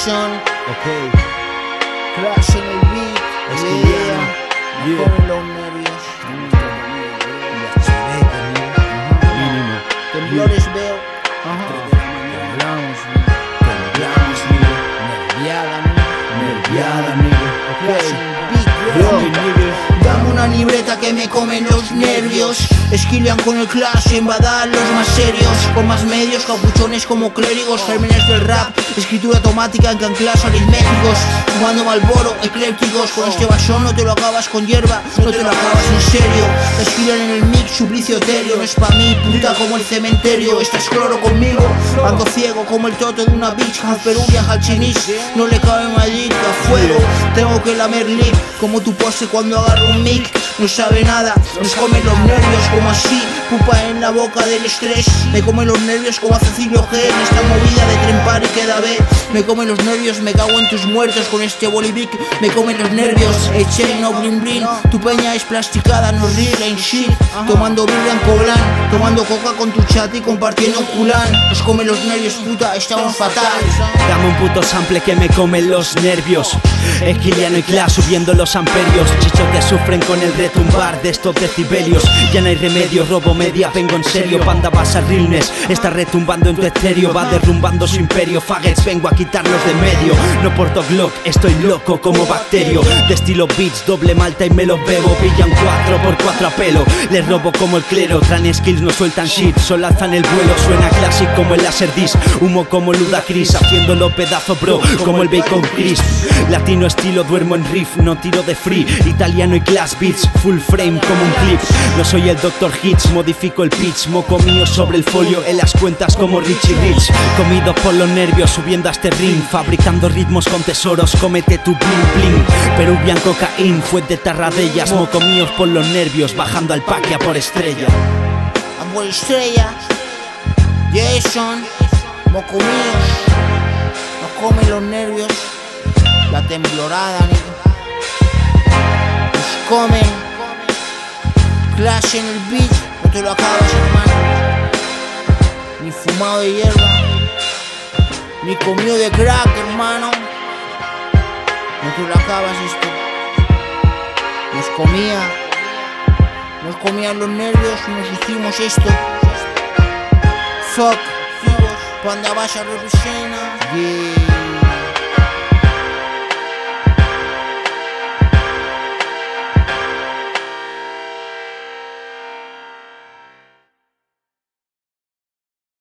Jason, Ok, Clash en el beat, es yeah, yeah. con los nervios, Mínimo. temblores veo, Nerviada, nigga. Clash en el beat, Yo, yeah. Dame una libreta que me comen los nervios. Esquilian con el Clash en Badal, los más serios, con más medios, capuchones como clérigos, gérmenes del rap, escritura automática en canclas aritméticos, fumando Malboro, eclépticos. Con este vasón no te lo acabas con hierba, no te lo acabas en serio. Esquilan en el mix, suplicio etéreo, no es pa' mí, puta como el cementerio. Estás cloro conmigo, ando ciego como el toto de una bitch, half peruria, half chinese. No le cabe Madrid que a fuego, tengo que lamer lip, como tu pose cuando agarro un mic. No sabe nada, nos comen los nervios como así, pupa en la boca del estrés. Me comen los nervios como a Cecilio G en esta movida de trempar y queda B. Me comen los nervios, me cago en tus muertos con este bolivic. Me comen los nervios, eche no blin blin. Tu peña es plasticada, no real en shit. Tomando birra en Coblan, tomando coca con tu chat y compartiendo culán. Nos comen los nervios, puta, estamos fatal. Dame un puto sample que me come los nervios. Esquiliano y Clash subiendo los amperios. Chichotes sufren con el retumbar de estos decibelios. Ya no hay remedio, robo media, vengo en serio. Panda vas a realness, está retumbando en tu estéreo. Va derrumbando su imperio, faggots, vengo a quitarlos de medio. No porto Glock, estoy loco como bacterio. De estilo beats, doble malta y me los bebo. Pillan 4x4 a pelo, les robo como el clero. Tran skills no sueltan shit, solo alzan el vuelo. Suena classic como el Laserdisc, humo como Ludacris, haciéndolo pedazo bro, como el Bacon Crisp. Latino estilo, duermo en riff, no tiro de free. Italiano y Clash beats, full frame como un clip. No soy el Dr. Hits, modifico el pitch. Moco mío sobre el folio, en las cuentas como Richie Rich. Comido por los nervios, subiendo a este ring, fabricando ritmos con tesoros, cómete tu bling bling. Peruvian cocaína, fuente tarradellas. Moco míos por los nervios, bajando al paque a por estrella. A por estrella, Jason, moco míos, nos comen los nervios, la temblorada, nigga. Nos comen, Clash en el beat, no te lo acabas, hermano. Ni fumado de hierba, ni comido de crack, hermano. No te lo acabas esto. Nos comían los nervios y nos hicimos esto. Fuck, Panda Basha representa. Yeah.